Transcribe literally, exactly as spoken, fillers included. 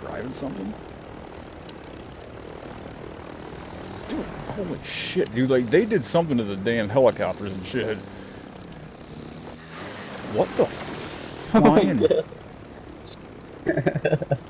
driving something? Dude, holy shit, dude, like, they did something to the damn helicopters and shit. What the flying? Oh, yeah.